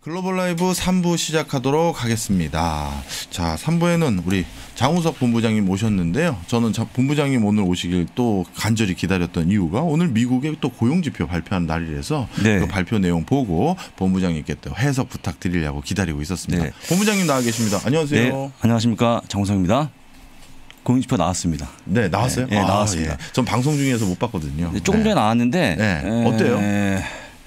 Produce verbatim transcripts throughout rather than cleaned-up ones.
글로벌 라이브 삼 부 시작하도록 하겠습니다. 자, 삼 부에는 우리 장우석 본부장님 모셨는데요. 저는 본부장님 오늘 오시길 또 간절히 기다렸던 이유가 오늘 미국의 또 고용지표 발표한 날이라서 네. 그 발표 내용 보고 본부장님께 또 해석 부탁드리려고 기다리고 있었습니다. 네. 본부장님 나와 계십니다. 안녕하세요. 네. 안녕하십니까. 장우석입니다. 고용지표 나왔습니다. 네, 나왔어요? 네, 네 아, 나왔습니다. 예. 전 방송 중에서 못 봤거든요. 네, 조금 전에 네. 나왔는데 네. 어때요? 에...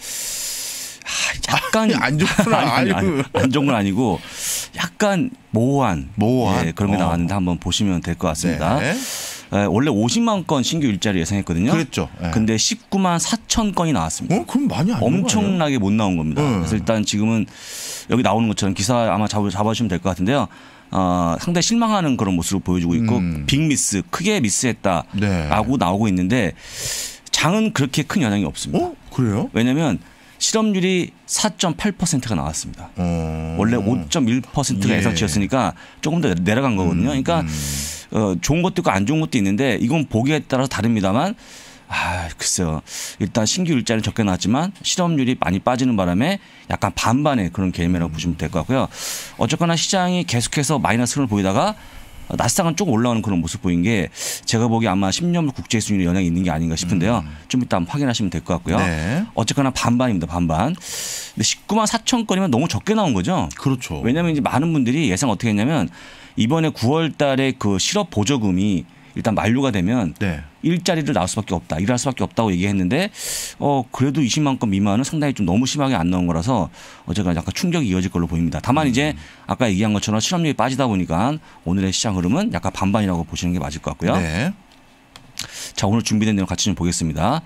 약간 안 좋구나. 아니, 아니, 아니, 안 좋은 건 아니고 약간 모호한, 모호한 예, 그런 게 어. 나왔는데 한번 보시면 될 것 같습니다. 네. 에, 원래 오십만 건 신규 일자리 예상했거든요. 그랬죠. 네. 근데 십구만 사천 건이 나왔습니다. 어, 그럼 많이 안 엄청나게 못 나온 겁니다. 네. 그래서 일단 지금은 여기 나오는 것처럼 기사 아마 잡아, 잡아주시면 될 것 같은데요. 어, 상당히 실망하는 그런 모습을 보여주고 있고 음. 빅 미스, 크게 미스했다라고 네. 나오고 있는데 장은 그렇게 큰 영향이 없습니다. 어? 그래요? 왜냐하면 실업률이 사 점 팔 퍼센트가 나왔습니다. 어. 원래 오 점 일 퍼센트가 예. 예상치였으니까 조금 더 내려간 거거든요. 그러니까 음. 어, 좋은 것도 있고 안 좋은 것도 있는데 이건 보기에 따라서 다릅니다만 아, 글쎄요. 일단 신규 일자리는 적게 나왔지만 실업률이 많이 빠지는 바람에 약간 반반의 그런 개념이라고 보시면 될 것 같고요. 어쨌거나 시장이 계속해서 마이너스 흐름을 보이다가 나스닥은 조금 올라오는 그런 모습 보인 게 제가 보기에 아마 십 년물 국제 수준에 영향이 있는 게 아닌가 싶은데요. 음. 좀 이따 한번 확인하시면 될 것 같고요. 네. 어쨌거나 반반입니다. 반반. 근데 십구만 사천 건이면 너무 적게 나온 거죠. 그렇죠. 왜냐하면 이제 많은 분들이 예상 어떻게 했냐면 이번에 구월 달에 그 실업 보조금이 일단 만료가 되면 네. 일자리를 나올 수밖에 없다. 일할 수밖에 없다고 얘기했는데 어 그래도 이십만 건 미만은 상당히 좀 너무 심하게 안 나온 거라서 어제가 약간 충격이 이어질 걸로 보입니다. 다만 음. 이제 아까 얘기한 것처럼 실업률이 빠지다 보니까 오늘의 시장 흐름은 약간 반반이라고 보시는 게 맞을 것 같고요. 네. 자, 오늘 준비된 내용 같이 좀 보겠습니다.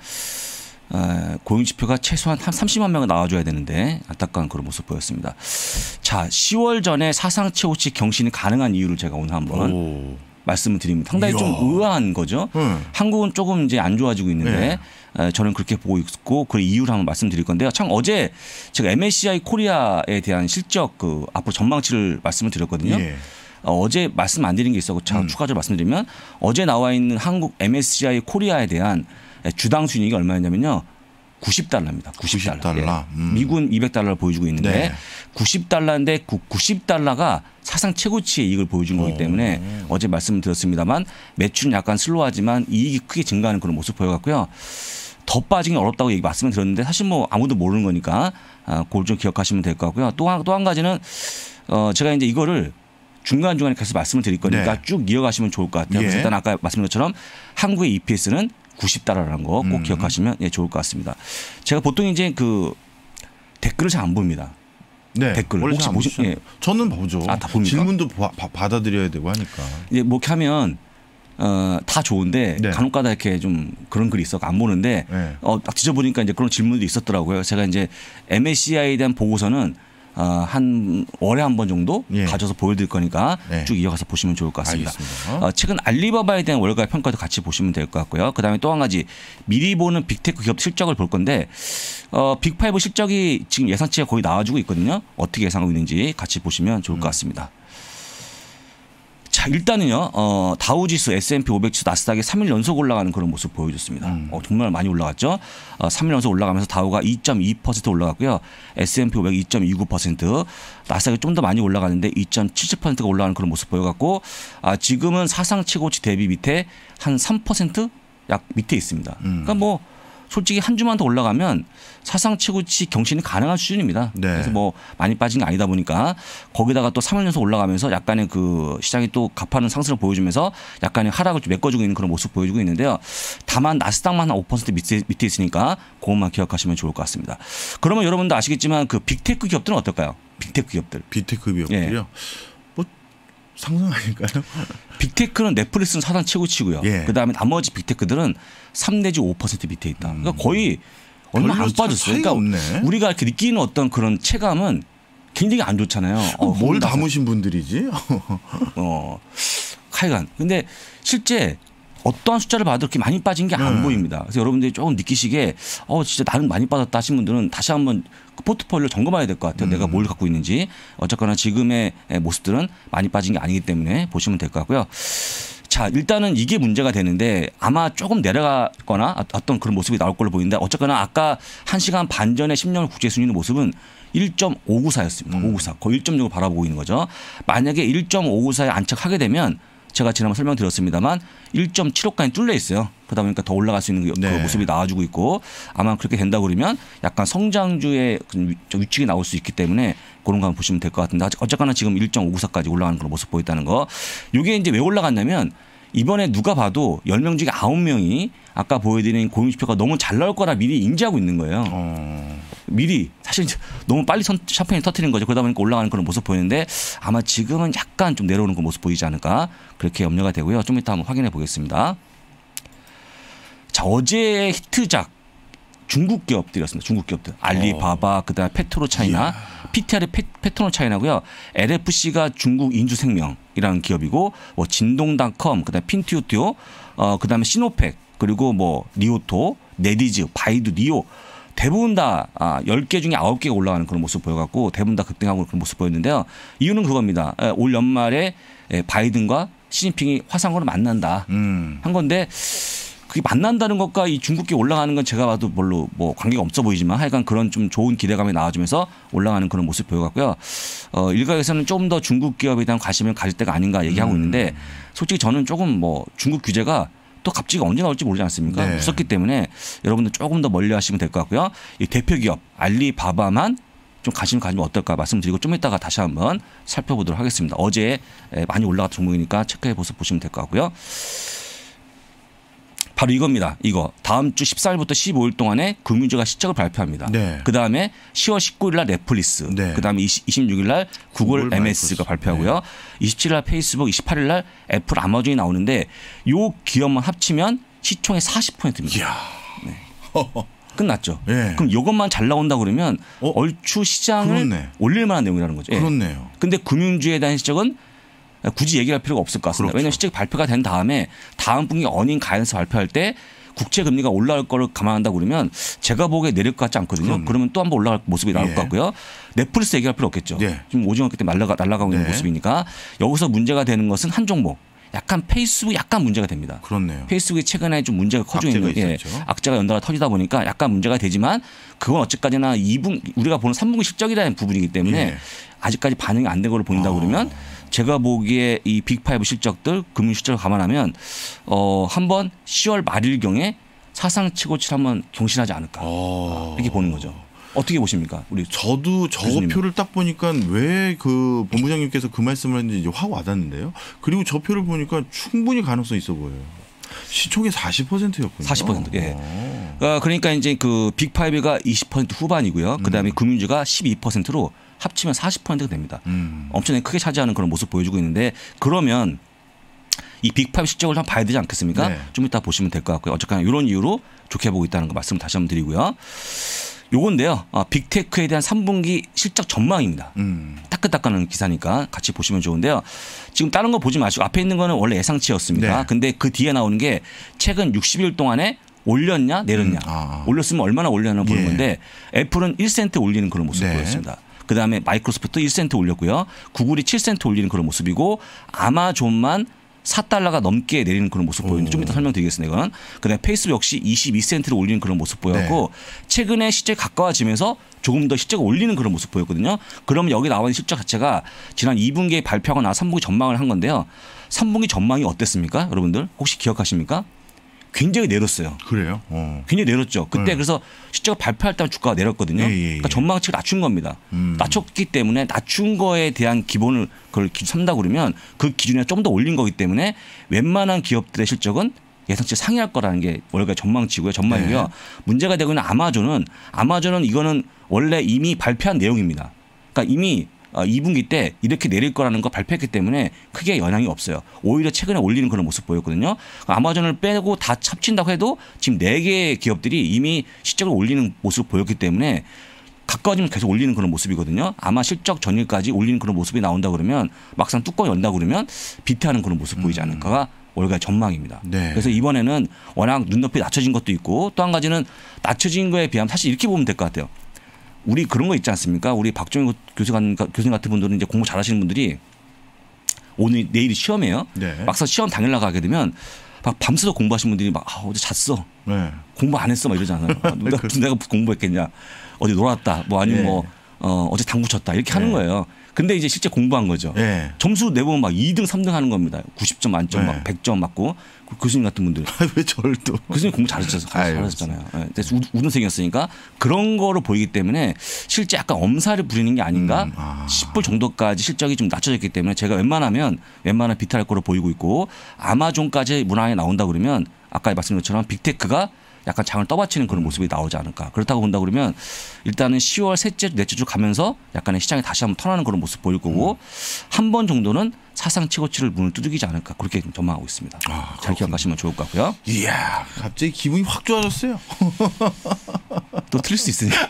어, 고용지표가 최소한 한 삼십만 명은 나와줘야 되는데 안타까운 그런 모습 보였습니다. 자, 시월 전에 사상 최고치 경신이 가능한 이유를 제가 오늘 한번 오. 말씀을 드립니다. 상당히 이야. 좀 의아한 거죠. 음. 한국은 조금 이제 안 좋아지고 있는데 네. 저는 그렇게 보고 있고 그 이유를 한번 말씀드릴 건데요. 참 어제 제가 엠에스시아이 코리아에 대한 실적 그 앞으로 전망치를 말씀을 드렸거든요. 예. 어, 어제 말씀 안 드린 게 있었고 음. 추가적으로 말씀드리면 어제 나와 있는 한국 엠에스시아이 코리아에 대한 주당 순이익이 얼마였냐면요. 구십 달러입니다. 구십 달러. 구십 달러. 예. 미군 이백 달러를 보여주고 있는데 네. 구십 달러인데 구십 달러가 사상 최고치의 이익을 보여준 거기 때문에 오. 어제 말씀을 드렸습니다만 매출은 약간 슬로우하지만 이익이 크게 증가하는 그런 모습 보여갖고요. 더 빠지긴 어렵다고 얘기 말씀을 드렸는데 사실 뭐 아무도 모르는 거니까 그걸 좀 기억하시면 될 것 같고요. 또 한 또 한 가지는 어 제가 이제 이거를 중간중간에 계속 말씀을 드릴 거니까 네. 쭉 이어가시면 좋을 것 같아요. 예. 그래서 일단 아까 말씀드린 것처럼 한국의 이피에스는 구십 달러라는 거 꼭 음. 기억하시면 예, 좋을 것 같습니다. 제가 보통 이제 그 댓글을 잘 안 봅니다. 네. 댓글 원래 혹시 보시? 예. 저는 보죠. 아, 다 봅니까? 질문도 바, 바, 받아들여야 되고 하니까. 이제 뭐 이렇게 하면 어, 다 좋은데 네. 간혹가다 이렇게 좀 그런 글이 있어 안 보는데 네. 어, 딱 뒤져보니까 이제 그런 질문도 있었더라고요. 제가 이제 엠에스시아이에 대한 보고서는 어, 한 월에 한 번 정도 예. 가져서 보여드릴 거니까 네. 쭉 이어가서 보시면 좋을 것 같습니다. 어, 최근 알리바바에 대한 월가 평가도 같이 보시면 될 것 같고요. 그다음에 또 한 가지 미리 보는 빅테크 기업 실적을 볼 건데 어, 빅파이브 실적이 지금 예상치가 거의 나와주고 있거든요. 어떻게 예상하고 있는지 같이 보시면 좋을 것 음. 같습니다. 자, 일단은요, 어, 다우지수, 에스앤피 오백 지수, 나스닥이 삼 일 연속 올라가는 그런 모습 보여줬습니다. 음. 어, 정말 많이 올라갔죠. 어, 삼 일 연속 올라가면서 다우가 이 점 이 퍼센트 올라갔고요. 에스앤피 오백 이 점 이구 퍼센트, 나스닥이 좀 더 많이 올라가는데 이 점 칠칠 퍼센트가 올라가는 그런 모습 보여갖고 아, 지금은 사상 최고치 대비 밑에 한 삼 퍼센트 약 밑에 있습니다. 음. 그러니까 뭐 솔직히 한 주만 더 올라가면 사상 최고치 경신이 가능한 수준입니다. 네. 그래서 뭐 많이 빠진 게 아니다 보니까 거기다가 또 삼 일 연속 올라가면서 약간의 그 시장이 또 가파른 상승을 보여주면서 약간의 하락을 좀 메꿔주고 있는 그런 모습 보여주고 있는데요. 다만 나스닥만 한 오 퍼센트 밑에, 밑에 있으니까 그것만 기억하시면 좋을 것 같습니다. 그러면 여러분도 아시겠지만 그 빅테크 기업들은 어떨까요? 빅테크 기업들. 빅테크 기업들이요? 예. 뭐 상승 아닐까요? 빅테크는 넷플릭스는 사상 최고치고요. 예. 그다음에 나머지 빅테크들은 삼 내지 오 퍼센트 밑에 있다. 그러니까 거의 얼마 안 빠졌어요. 그러니까 없네. 우리가 이렇게 느끼는 어떤 그런 체감은 굉장히 안 좋잖아요. 어, 뭘 담으신 분들이지? 어, 하여간. 근데 실제 어떠한 숫자를 봐도 그렇게 많이 빠진 게 안 네. 보입니다. 그래서 여러분들이 조금 느끼시기에 어 진짜 나는 많이 빠졌다 하신 분들은 다시 한번 그 포트폴리오를 점검해야 될 것 같아요. 음. 내가 뭘 갖고 있는지. 어쨌거나 지금의 모습들은 많이 빠진 게 아니기 때문에 보시면 될 것 같고요. 자, 일단은 이게 문제가 되는데 아마 조금 내려가거나 어떤 그런 모습이 나올 걸로 보이는데 어쨌거나 아까 한 시간 반 전에 십 년물 국제 순위의 모습은 일 점 오구사였습니다. 음. 오구사. 거의 일 점 육을 바라보고 있는 거죠. 만약에 일 점 오구사에 안착하게 되면 제가 지난번 설명드렸습니다만 일 점 칠오까지 뚫려 있어요. 그러다 보니까 더 올라갈 수 있는 그 네. 모습이 나와주고 있고 아마 그렇게 된다 그러면 약간 성장주의 위축이 나올 수 있기 때문에 그런 거 한번 보시면 될 것 같은데 어쨌거나 지금 일 점 오구사까지 올라가는 그런 모습 보였다는 거. 이게 이제 왜 올라갔냐면 이번에 누가 봐도 열 명 중에 아홉 명이 아까 보여드린 고용지표가 너무 잘 나올 거라 미리 인지하고 있는 거예요. 어. 미리 사실 너무 빨리 샴페인을 터트리는 거죠. 그러다 보니까 올라가는 그런 모습 보이는데 아마 지금은 약간 좀 내려오는 그 모습 보이지 않을까 그렇게 염려가 되고요. 좀 이따 한번 확인해 보겠습니다. 자, 어제의 히트작 중국 기업들이었습니다. 중국 기업들. 알리바바, 그다음에 페트로차이나, 피티알이 페, 페트로차이나고요. 엘에프씨가 중국 인주생명이라는 기업이고 뭐 진동닷컴, 그다음에 핀티오티오, 어 그다음에 시노팩, 그리고 뭐 리오토, 네디즈, 바이두, 니오 대부분 다 아, 열 개 중에 아홉 개가 올라가는 그런 모습 보여갖고 대부분 다 급등하고 그런 모습 보였는데요. 이유는 그겁니다. 올 연말에 바이든과 시진핑이 화상으로 만난다 음. 한 건데 그게 만난다는 것과 이 중국계 올라가는 건 제가 봐도 별로 뭐 관계가 없어 보이지만 하여간 그런 좀 좋은 기대감이 나와주면서 올라가는 그런 모습 보여갖고요. 어, 일각에서는 좀 더 중국 기업에 대한 관심을 가질 때가 아닌가 얘기하고 음. 있는데 솔직히 저는 조금 뭐 중국 규제가 또 갑자기 언제 나올지 모르지 않습니까? 네. 무섭기 때문에 여러분들 조금 더 멀리 하시면 될 것 같고요. 이 대표 기업 알리바바만 좀 관심 가지면 어떨까 말씀드리고 좀 이따가 다시 한번 살펴보도록 하겠습니다. 어제 많이 올라갔던 종목이니까 체크해 보시면 될 것 같고요. 바로 이겁니다. 이거 다음 주 십사 일부터 십오 일 동안에 금융주가 실적을 발표합니다. 네. 그다음에 시월 십구 일 날 넷플릭스, 네. 그다음에 이십육 일 날 구글, 구글 엠에스가 마이크로소프트. 발표하고요. 네. 이십칠 일 날 페이스북, 이십팔 일 날 애플, 아마존이 나오는데 요 기업만 합치면 시총의 사십 퍼센트입니다. 이야. 네. 끝났죠. 네. 그럼 이것만 잘 나온다 그러면 어? 얼추 시장을 그렇네. 올릴 만한 내용이라는 거죠. 예. 그렇네요. 근데 금융주에 대한 실적은 굳이 얘기할 필요가 없을 것 같습니다. 그렇죠. 왜냐하면 실적 발표가 된 다음에 다음 분기 어닝 가이던스 발표할 때 국채 금리가 올라갈 거를 감안한다 그러면 제가 보기에 내릴 것 같지 않거든요. 그럼요. 그러면 또 한번 올라갈 모습이 나올 예. 것 같고요. 넷플릭스 얘기할 필요 없겠죠. 예. 지금 오징어 때문에 날라가, 날라가고 있는 네. 모습이니까 여기서 문제가 되는 것은 한 종목. 약간 페이스북 약간 문제가 됩니다. 그렇네요. 페이스북이 최근에 좀 문제가 커지고 악재가 있는 예, 있었죠. 악재가 연달아 터지다 보니까 약간 문제가 되지만 그건 어쨌까지나 이 분 우리가 보는 삼 분기 실적이라는 부분이기 때문에 예. 아직까지 반응이 안 된 걸로 보인다 아. 그러면 제가 보기에 이 빅파이브 실적들 금융 실적을 감안하면 어 한번 시월 말일경에 사상치고치 한번 경신하지 않을까 어. 이렇게 보는 거죠. 어떻게 보십니까, 우리? 저도 저 교수님은. 표를 딱 보니까 왜 그 본부장님께서 그 말씀을 했는지 이제 확 와닿는데요. 그리고 저 표를 보니까 충분히 가능성 있어 보여요. 시총의 사십 퍼센트였군요. 사십 퍼센트. 예. 어. 어, 그러니까 이제 그 빅파이브가 이십 퍼센트 후반이고요. 그다음에 음. 금융주가 십이 퍼센트로 합치면 사십 퍼센트가 됩니다. 음. 엄청나게 크게 차지하는 그런 모습 보여주고 있는데 그러면 이 빅파이브 실적을 한번 봐야 되지 않겠습니까? 네. 좀 이따 보시면 될 것 같고요. 어쨌거나 이런 이유로 좋게 보고 있다는 거 말씀 다시 한번 드리고요. 요건데요. 아, 빅테크에 대한 삼 분기 실적 전망입니다. 음. 따끈따끈한 기사니까 같이 보시면 좋은데요. 지금 다른 거 보지 마시고 앞에 있는 거는 원래 예상치였습니다. 네. 근데 그 뒤에 나오는 게 최근 육십 일 동안에 올렸냐 내렸냐. 음, 아. 올렸으면 얼마나 올렸나 보는 예. 건데 애플은 일 센트 올리는 그런 모습 네. 보였습니다. 그다음에 마이크로소프트 일 센트 올렸고요. 구글이 칠 센트 올리는 그런 모습이고 아마존만 사 달러가 넘게 내리는 그런 모습 보이는데 좀 이따 설명드리겠습니다. 이건. 그다음에 페이스북 역시 이십이 센트를 올리는 그런 모습 보였고 네. 최근에 실적이 가까워지면서 조금 더 실적을 올리는 그런 모습 보였거든요. 그러면 여기 나와 있는 실적 자체가 지난 이 분기에 발표하고 나서 삼 분기 전망을 한 건데요. 삼 분기 전망이 어땠습니까? 여러분들 혹시 기억하십니까? 굉장히 내렸어요. 그래요? 어. 굉장히 내렸죠. 그때 네. 그래서 실적을 발표할 때 주가가 내렸거든요. 예, 예, 예. 그러니까 전망치를 낮춘 겁니다. 음. 낮췄기 때문에 낮춘 거에 대한 기본을 그걸 삼다 그러면 그 기준에 좀 더 올린 거기 때문에 웬만한 기업들의 실적은 예상치 상회할 거라는 게 월가 전망치고요. 전망이고요. 네. 문제가 되고 있는 아마존은 아마존은 이거는 원래 이미 발표한 내용입니다. 그러니까 이미 이 분기 때 이렇게 내릴 거라는 거 발표했기 때문에 크게 영향이 없어요. 오히려 최근에 올리는 그런 모습 보였거든요. 아마존을 빼고 다 합친다고 해도 지금 네 개의 기업들이 이미 실적을 올리는 모습을 보였기 때문에 가까워지면 계속 올리는 그런 모습이거든요. 아마 실적 전일까지 올리는 그런 모습이 나온다 그러면 막상 뚜껑 연다 그러면 비트하는 그런 모습 보이지 않을까가 월가 전망입니다. 네. 그래서 이번에는 워낙 눈높이 낮춰진 것도 있고 또 한 가지는 낮춰진 거에 비하면 사실 이렇게 보면 될 것 같아요. 우리 그런 거 있지 않습니까? 우리 박종희 교수 교수님 같은 분들은 이제 공부 잘하시는 분들이 오늘 내일이 시험이에요. 네. 막상 시험 당일 나가게 되면 막 밤새도 공부하신 분들이 막 아, 어제 잤어. 네. 공부 안 했어 막 이러잖아요. 아, 누가 무슨 내가 공부했겠냐. 어디 놀았다. 뭐 아니면 네. 뭐 어, 어제 당구 쳤다. 이렇게 네. 하는 거예요. 근데 이제 실제 공부한 거죠. 네. 점수 내보면 막 이 등, 삼 등 하는 겁니다. 구십 점 만점 네. 막 백 점 맞고 그 교수님 같은 분들. 왜 저를 또. 교수님 공부 잘하셨잖아요. 잘하셨잖아요. 네. 그래서 우등생이었으니까 그런 거로 보이기 때문에 실제 약간 엄살을 부리는 게 아닌가 음, 아. 십 불 정도까지 실적이 좀 낮춰졌기 때문에 제가 웬만하면 웬만한 비탈할 거로 보이고 있고 아마존까지 문항에 나온다 그러면 아까 말씀드린 것처럼 빅테크가 약간 장을 떠받치는 그런 모습이 나오지 않을까. 그렇다고 본다 그러면 일단은 시월 셋째 주, 넷째 주 가면서 약간의 시장이 다시 한번 턴하는 그런 모습 보일 거고 음. 한 번 정도는 사상 최고치를 문을 두들기지 않을까 그렇게 전망하고 있습니다. 아, 잘 기억하시면 좋을 것 같고요. 이야 갑자기 기분이 확 좋아졌어요. 또 틀릴 수 있으니까.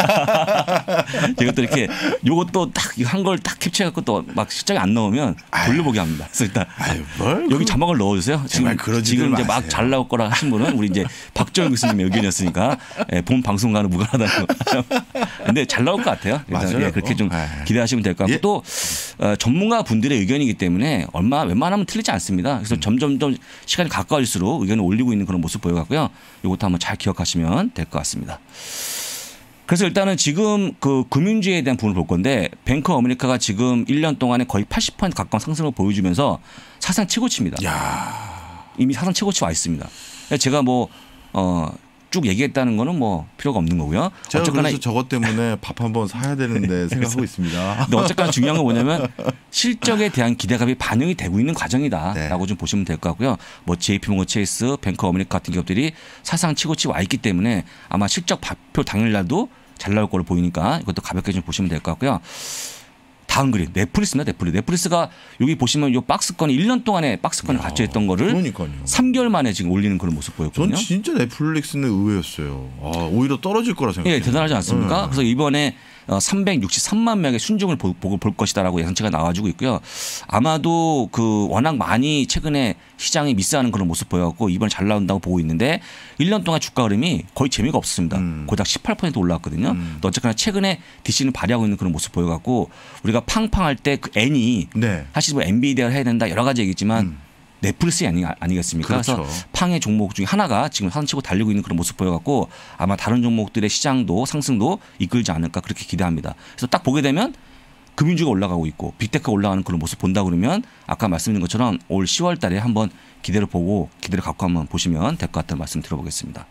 제가 또 이렇게 요것도 딱 한 걸 딱 캡처해갖고 또 막 실적이 안 나오면 돌려보게 합니다. 그래서 일단 아유, 뭘 여기 자막을 넣어주세요. 지금, 지금 이제 막 잘 나올 거라 하신 분은 우리 이제 박정현 교수님의 의견이었으니까 예, 본 방송과는 무관하다는 거. 근데 잘 나올 것 같아요. 일단 예, 그렇게 좀 기대하시면 될 것 같고 예. 또 어, 전문가 분들의 의견이기 때문에 얼마 웬만하면 틀리지 않습니다. 그래서 음. 점점 점 시간이 가까워질수록 의견을 올리고 있는 그런 모습 보여갖고요. 이것도 한번 잘 기억하시면 될 것 같습니다. 그래서 일단은 지금 그 금융주에 대한 부분을 볼 건데 뱅크 오브 아메리카가 지금 일 년 동안에 거의 팔십 퍼센트 가까운 상승을 보여주면서 사상 최고치입니다. 야. 이미 사상 최고치 와 있습니다. 제가 뭐 어. 쭉 얘기했다는 거는 뭐 필요가 없는 거고요. 제가 어쨌거나 그래서 저것 때문에 밥 한번 사야 되는데 생각하고 있습니다. 근데 어쨌거나 중요한 건 뭐냐면 실적에 대한 기대감이 반영이 되고 있는 과정이다라고 네. 좀 보시면 될 것 같고요. 뭐 제이피모건 체이스, 뱅크 오브 아메리카 같은 기업들이 사상 최고치 와 있기 때문에 아마 실적 발표 당일날도 잘 나올 거로 보이니까 이것도 가볍게 좀 보시면 될 것 같고요. 다음 그림 넷플릭스입니다. 넷플릭스. 넷플릭스가 여기 보시면 이 박스권이 일 년 동안에 박스권을 같이 했던 거를 그러니까요. 삼 개월 만에 지금 올리는 그런 모습 보였거든요. 전 진짜 넷플릭스는 의외였어요. 아, 오히려 떨어질 거라 생각해요. 예, 대단하지 않습니까? 네. 그래서 이번에 삼백육십삼만 명의 순증을 보고 볼 것이다라고 예상치가 나와주고 있고요. 아마도 그 워낙 많이 최근에 시장이 미스하는 그런 모습 보여갖고 이번에 잘 나온다고 보고 있는데 일 년 동안 주가 흐름이 거의 재미가 없습니다. 음. 고작 십팔 퍼센트 올라왔거든요. 음. 또 어쨌거나 최근에 디씨는 발휘하고 있는 그런 모습 보여갖고 우리가 팡팡할 때 그 N이 네. 사실 뭐 엔비디아를 해야 된다 여러 가지 얘기지만 음. 넷플릭스 아니, 아니겠습니까? 그렇죠. 그래서 팡의 종목 중에 하나가 지금 상치고 달리고 있는 그런 모습 보여갖고 아마 다른 종목들의 시장도 상승도 이끌지 않을까 그렇게 기대합니다. 그래서 딱 보게 되면 금융주가 올라가고 있고 빅테크가 올라가는 그런 모습 본다 그러면 아까 말씀드린 것처럼 올 시월 달에 한번 기대를 보고 기대를 갖고 한번 보시면 될 것 같다는 말씀 드려보겠습니다.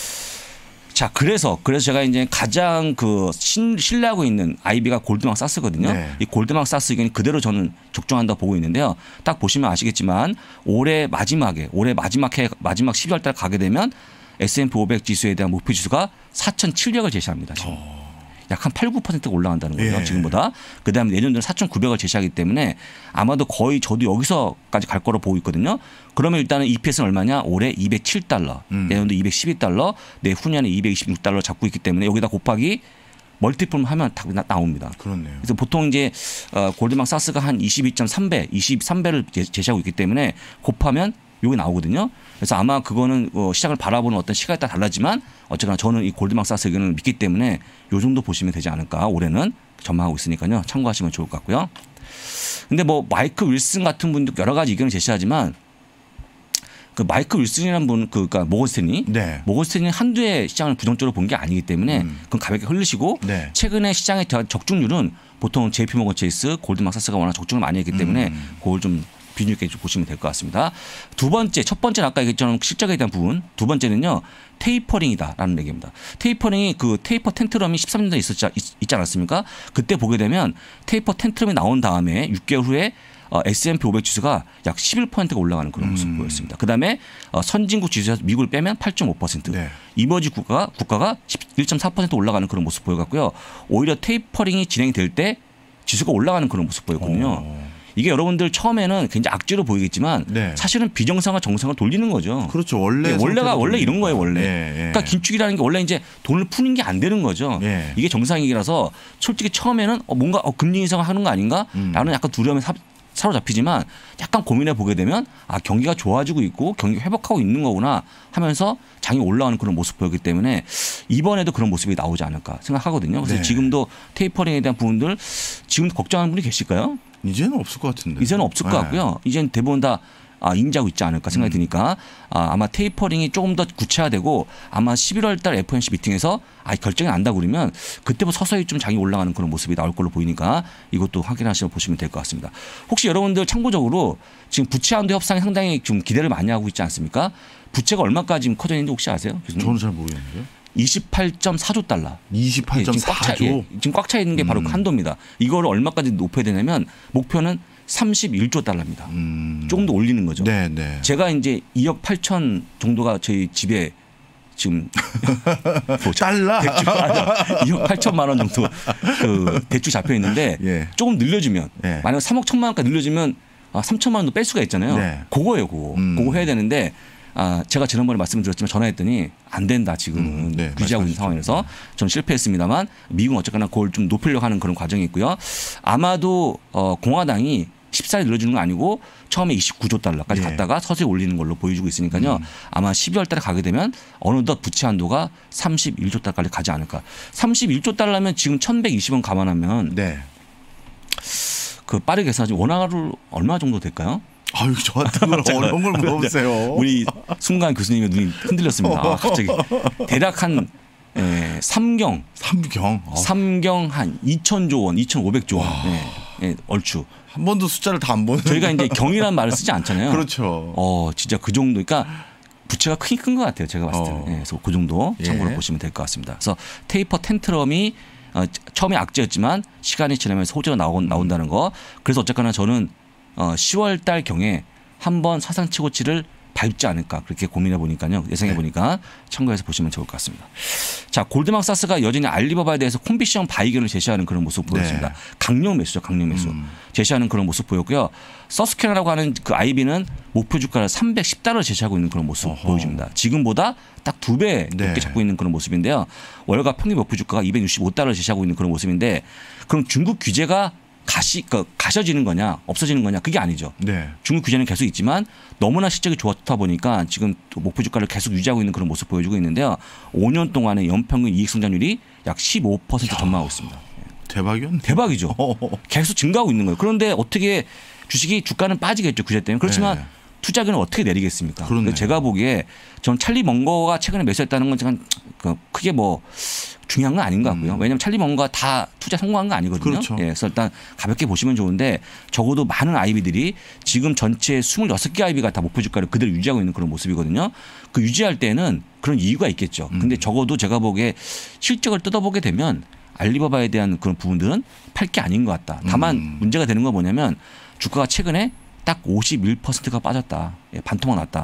자, 그래서 그래서 제가 이제 가장 그 신, 신뢰하고 있는 아이비가 골드만삭스거든요. 네. 이 골드만삭스 의견이 그대로 저는 적중한다 보고 있는데요. 딱 보시면 아시겠지만 올해 마지막에 올해 마지막 해 마지막 십이월 달 가게 되면 에스 앤 피 오백 지수에 대한 목표 지수가 사천칠백을 제시합니다. 지금. 어. 약 한 팔, 구 퍼센트가 올라간다는 거죠. 예. 지금보다. 그다음에 내년도는 사천구백을 제시하기 때문에 아마도 거의 저도 여기서까지 갈 거로 보고 있거든요. 그러면 일단은 이피에스는 얼마냐? 올해 이백칠 달러, 음. 내년도 이백십이 달러, 내후년에 이백이십육 달러 잡고 있기 때문에 여기다 곱하기 멀티플 하면 다 나옵니다. 그렇네요. 그래서 보통 이제 골드만삭스가 한 이십이 점 삼 배, 이십삼 배를 제시하고 있기 때문에 곱하면 여기 나오거든요. 그래서 아마 그거는 시장을 바라보는 어떤 시각에 따라 달라지만 어쨌거나 저는 이 골드만삭스 의견을 믿기 때문에 이 정도 보시면 되지 않을까 올해는 전망하고 있으니까요. 참고하시면 좋을 것 같고요. 근데 뭐 마이크 윌슨 같은 분도 여러 가지 의견을 제시하지만 그 마이크 윌슨이라는 분, 그, 그러니까 모건 스탠리, 네. 모건 스탠리는 한두 해 시장을 부정적으로 본 게 아니기 때문에 음. 그건 가볍게 흘리시고 네. 최근에 시장의 적중률은 보통 제이피모건 체이스, 골드만삭스가 워낙 적중을 많이 했기 때문에 음. 그걸 좀 비중 있게 좀 보시면 될 것 같습니다. 두 번째, 첫 번째는 아까 얘기했던 실적에 대한 부분, 두 번째는요 테이퍼링이다라는 얘기입니다. 테이퍼링이 그 테이퍼 텐트럼이 십삼 년도에 있었지, 있, 있지 않았습니까? 그때 보게 되면 테이퍼 텐트럼이 나온 다음에 육 개월 후에 어, 에스 앤 피 오백 지수가 약 십일 퍼센트가 올라가는 그런 모습 음. 보였습니다. 그다음에 어, 선진국 지수에서 미국을 빼면 팔 점 오 퍼센트, 네. 이머지 국가가 국가가 일 점 사 퍼센트 올라가는 그런 모습 보여갔고요. 오히려 테이퍼링이 진행될 때 지수가 올라가는 그런 모습 보였거든요. 오. 이게 여러분들 처음에는 굉장히 악재로 보이겠지만 네. 사실은 비정상과 정상을 돌리는 거죠. 그렇죠. 원래 네, 원래가 원래 이런 거예요. 원래. 네, 네. 그러니까 긴축이라는 게 원래 이제 돈을 푸는 게 안 되는 거죠. 네. 이게 정상이라서 솔직히 처음에는 어, 뭔가 어, 금리 인상을 하는 거 아닌가라는 음. 약간 두려움에 사, 사로잡히지만 약간 고민해 보게 되면 아 경기가 좋아지고 있고 경기 회복하고 있는 거구나 하면서 장이 올라가는 그런 모습 보였기 때문에 이번에도 그런 모습이 나오지 않을까 생각하거든요. 그래서 네. 지금도 테이퍼링에 대한 부분들 지금 걱정하는 분이 계실까요? 이제는 없을 것 같은데. 이제는 없을 것 같고요. 이제는 대부분 다 아, 인지하고 있지 않을까 생각이 음. 드니까 아, 아마 테이퍼링이 조금 더 구체화되고 아마 십일월 달 에프오엠씨 미팅에서 아, 결정이 난다고 그러면 그때부터 서서히 좀 장이 올라가는 그런 모습이 나올 걸로 보이니까 이것도 확인하시면 보시면 될 것 같습니다. 혹시 여러분들 참고적으로 지금 부채 한도 협상이 상당히 좀 기대를 많이 하고 있지 않습니까? 부채가 얼마까지 지금 커져 있는지 혹시 아세요? 교수님? 저는 잘 모르겠는데요. 이십팔 점 사조 달러. 이십팔 점 사조. 예, 지금 꽉 차 있는 게 바로 음. 그 한도입니다. 이거를 얼마까지 높여야 되냐면 목표는 삼십일조 달러입니다. 음. 조금 더 올리는 거죠. 네, 네. 제가 이제 이억 팔천 정도가 저희 집에 지금 뭐 달러 이억 팔천만 원 정도 그 대출 잡혀 있는데 예. 조금 늘려주면 예. 만약 삼억 천만 원까지 늘려주면 아, 삼천만 원도 뺄 수가 있잖아요. 네. 그거예요, 그거. 음. 그거 해야 되는데 아, 제가 지난번에 말씀드렸지만 전화했더니 안 된다 지금은 음, 네, 규제하고 있는 상황에서 저는 실패했습니다만 미국은 어쨌거나 그걸 좀 높이려고 하는 그런 과정이 있고요. 아마도 어, 공화당이 십사 일 늘려주는 건 아니고 처음에 이십구조 달러까지 예. 갔다가 서서히 올리는 걸로 보여주고 있으니까요. 음. 아마 십이월 달에 가게 되면 어느덧 부채 한도가 삼십일조 달러까지 가지 않을까. 삼십일조 달러면 지금 천백이십 원 감안하면 네. 그 빠르게 계산하지 원화로 얼마 정도 될까요? 아유, 저한테 그런 어려운 걸 물어보세요. 우리 순간 교수님의 눈이 흔들렸습니다. 아, 갑자기 대략 한 에, 삼경 삼경. 어. 삼경 한 이천조 원, 이천오백조 원. 네, 네, 얼추. 한 번도 숫자를 다 안 보는. 저희가 이제 경이라는 말을 쓰지 않잖아요. 그렇죠. 어, 진짜 그 정도. 그러니까 부채가 크긴 큰 것 같아요. 제가 봤을 때는. 어. 네, 그래서 그 정도 참고로 예. 보시면 될 것 같습니다. 그래서 테이퍼 텐트럼이 어, 처음에 악재였지만 시간이 지나면서 호재가 나온, 나온다는 거. 그래서 어쨌거나 저는 어, 시월 달 경에 한번 사상 최고치를 밟지 않을까 그렇게 고민해 보니까요. 예상해 보니까 참고해서 보시면 좋을 것 같습니다. 자, 골드만삭스가 여전히 알리바바에 대해서 콤비션 바이견을 제시하는 그런 모습 보였습니다. 네. 강력 매수죠. 강력 매수. 음. 제시하는 그런 모습 보였고요. 서스케나라고 하는 그 아이비는 목표 주가를 삼백십 달러를 제시하고 있는 그런 모습 어허. 보여줍니다. 지금보다 딱 두 배 높게 네. 잡고 있는 그런 모습인데요. 월가 평균 목표 주가가 이백육십오 달러를 제시하고 있는 그런 모습인데 그럼 중국 규제가 가시, 그러니까 가셔지는 거냐 없어지는 거냐 그게 아니죠. 네. 중국 규제는 계속 있지만 너무나 실적이 좋다 보니까 지금 또 목표 주가를 계속 유지하고 있는 그런 모습 보여주고 있는데요. 오 년 동안의 연평균 이익 성장률이 약 십오 퍼센트 전망하고 있습니다. 대박이었네. 대박이죠. 계속 증가하고 있는 거예요. 그런데 어떻게 주식이 주가는 빠지겠죠. 규제 때문에. 그렇지만 네. 투자금을 어떻게 내리겠습니까? 그렇네요. 제가 보기에 전 찰리 멍거가 최근에 매수했다는 건 제가 크게 뭐 중요한 건 아닌 것 같고요. 음. 왜냐하면 찰리 멍거가 다 투자 성공한 거 아니거든요. 그렇죠. 예, 그래서 일단 가볍게 보시면 좋은데 적어도 많은 아이비들이 지금 전체 스물여섯 개 아이비가 다 목표 주가를 그대로 유지하고 있는 그런 모습이거든요. 그 유지할 때는 그런 이유가 있겠죠. 음. 근데 적어도 제가 보기에 실적을 뜯어보게 되면 알리바바에 대한 그런 부분들은 팔 게 아닌 것 같다. 다만 음. 문제가 되는 건 뭐냐면 주가가 최근에 딱 오십일 퍼센트가 빠졌다. 예, 반토막 났다.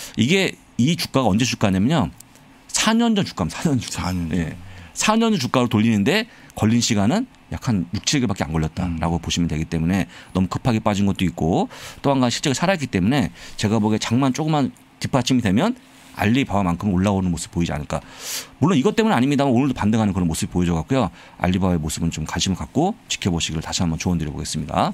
이게 이 주가가 언제 주가냐면요. 사 년 전 주가입니다. 사 년 주가. 사 년 전. 예. 사 년 전 주가로 돌리는데 걸린 시간은 약 한 육, 칠 개월밖에 안 걸렸다라고 음. 보시면 되기 때문에 너무 급하게 빠진 것도 있고 또 한 가지 실적이 살아있기 때문에 제가 보기에 장만 조금만 뒷받침이 되면 알리바바만큼 올라오는 모습 보이지 않을까. 물론 이것 때문은 아닙니다만 오늘도 반등하는 그런 모습이 보여져 갖고요. 알리바바의 모습은 좀 관심을 갖고 지켜보시기를 다시 한번 조언드려 보겠습니다.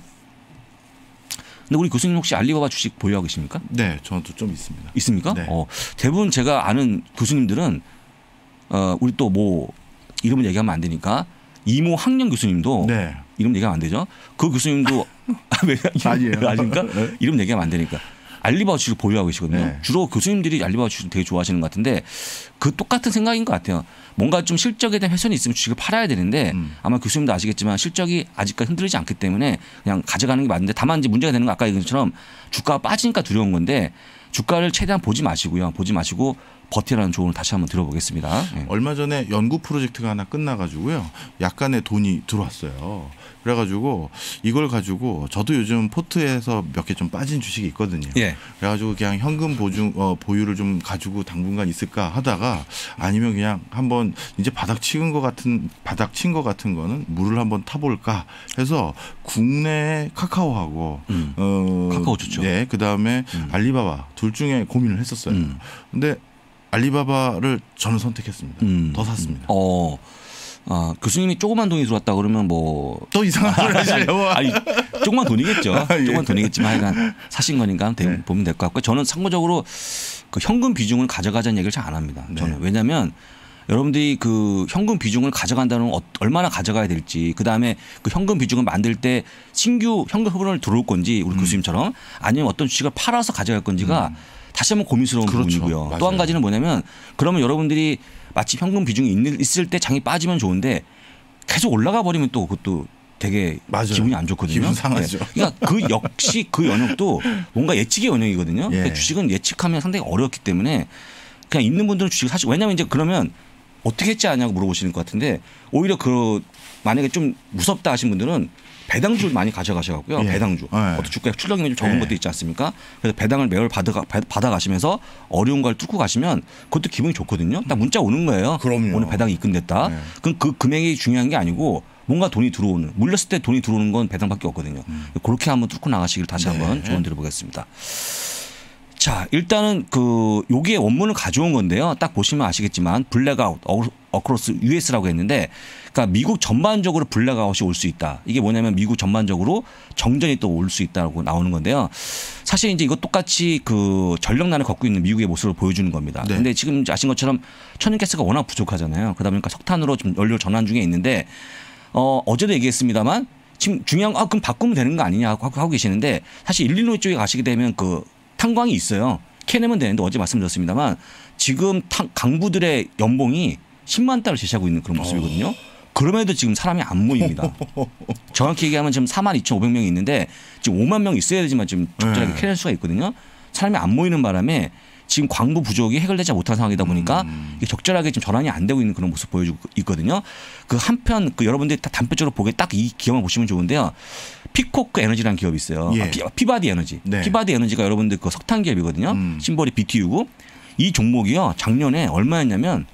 근데 우리 교수님 혹시 알리바바 주식 보유하고 계십니까? 네, 저도 좀 있습니다. 있습니까? 네. 어, 대부분 제가 아는 교수님들은 어, 우리 또 뭐 이름을 얘기하면 안 되니까 이모 학년 교수님도 네. 이름 얘기하면 안 되죠. 그 교수님도 왜 아니에요. 아십니까? 네. 이름 얘기하면 안 되니까. 알리바바 주식을 보유하고 계시거든요. 네. 주로 교수님들이 알리바바 주식 되게 좋아하시는 것 같은데 그 똑같은 생각인 것 같아요. 뭔가 좀 실적에 대한 훼손이 있으면 주식을 팔아야 되는데 음. 아마 교수님도 아시겠지만 실적이 아직까지 흔들리지 않기 때문에 그냥 가져가는 게 맞는데 다만 이제 문제가 되는 건 아까 얘기한 것처럼 주가가 빠지니까 두려운 건데 주가를 최대한 보지 마시고요. 보지 마시고 버티라는 조언을 다시 한번 들어보겠습니다. 네. 얼마 전에 연구 프로젝트가 하나 끝나가지고요. 약간의 돈이 들어왔어요. 그래가지고 이걸 가지고 저도 요즘 포트에서 몇 개 좀 빠진 주식이 있거든요. 예. 그래가지고 그냥 현금 보증 어, 보유를 좀 가지고 당분간 있을까 하다가 아니면 그냥 한번 이제 바닥 치는 것 같은 바닥 친 것 같은 거는 물을 한번 타볼까 해서 국내 카카오하고 음. 어, 카카오 좋죠. 네, 그 다음에 음. 알리바바 둘 중에 고민을 했었어요. 음. 근데 알리바바를 저는 선택했습니다. 음. 더 샀습니다. 어, 아, 교수님이 조그만 돈이 들어왔다 그러면 뭐 또 이상한 소리 하시려고. 아니, 조그만 돈이겠죠. 예. 조그만 돈이겠지만 하여간 사신 거니까 대- 네. 보면 될 것 같고 저는 참고적으로 그 현금 비중을 가져가자는 얘기를 잘 안 합니다. 저는 네. 왜냐하면 여러분들이 그 현금 비중을 가져간다는 어, 얼마나 가져가야 될지 그다음에 그 현금 비중을 만들 때 신규 현금 흐름을 들어올 건지 우리 음. 교수님처럼 아니면 어떤 주식을 팔아서 가져갈 건지가 음. 다시 한번 고민스러운 그렇죠. 부분이고요. 또 한 가지는 뭐냐면 그러면 여러분들이 마치 현금 비중이 있을 때 장이 빠지면 좋은데 계속 올라가 버리면 또 그것도 되게 맞아요. 기분이 안 좋거든요. 기분 상하죠. 네. 그러니까 그 역시 그 영역도 뭔가 예측의 영역이거든요. 예. 그러니까 주식은 예측하면 상당히 어렵기 때문에 그냥 있는 분들은 주식 사실 왜냐하면 이제 그러면 어떻게 했지 않냐고 물어보시는 것 같은데 오히려 그 만약에 좀 무섭다 하신 분들은 배당주를 많이 가져가셔갖고요. 예. 배당주. 예. 어떤 주가에 출렁임이 좀 적은 예. 것도 있지 않습니까? 그래서 배당을 매월 받아, 받아가시면서 어려운 걸 뚫고 가시면 그것도 기분이 좋거든요. 딱 문자 오는 거예요. 그럼요. 오늘 배당이 입금됐다. 예. 그럼 그 금액이 중요한 게 아니고 뭔가 돈이 들어오는 물렸을 때 돈이 들어오는 건 배당밖에 없거든요. 음. 그렇게 한번 뚫고 나가시길 다시 네. 한번 조언 드려보겠습니다. 자 일단은 그 요게 원문을 가져온 건데요. 딱 보시면 아시겠지만 블랙아웃 어크로스 유에스라고 했는데 그러니까 미국 전반적으로 블랙아웃이 올 수 있다. 이게 뭐냐면 미국 전반적으로 정전이 또 올 수 있다고 나오는 건데요. 사실 이제 이거 똑같이 그 전력난을 겪고 있는 미국의 모습을 보여주는 겁니다. 네. 근데 지금 아신 것처럼 천연가스가 워낙 부족하잖아요. 그러다 보니까 석탄으로 좀 연료 전환 중에 있는데 어, 어제도 얘기했습니다만 지금 중요한 아 그럼 바꾸면 되는 거 아니냐 하고, 하고 계시는데 사실 일리노이 쪽에 가시게 되면 그 탄광이 있어요. 캐내면 되는데 어제 말씀드렸습니다만 지금 탄, 강부들의 연봉이 십만 달러 제시하고 있는 그런 모습이거든요. 어. 그럼에도 지금 사람이 안 모입니다. 정확히 얘기하면 지금 사만 이천오백 명이 있는데 지금 오만 명 있어야 되지만 지금 적절하게 네. 캐낼 수가 있거든요. 사람이 안 모이는 바람에 지금 광부 부족이 해결되지 못한 상황이다 보니까 음. 이게 적절하게 지금 전환이 안 되고 있는 그런 모습 보여주고 있거든요. 그 한편 그 여러분들이 단편적으로 보기에 딱 이 기업만 보시면 좋은데요. 피코크 에너지라는 기업이 있어요. 예. 아, 피, 피바디 에너지. 네. 피바디 에너지가 여러분들 그 석탄 기업이거든요. 음. 심벌이 비티유고 이 종목이요. 작년에 얼마였냐면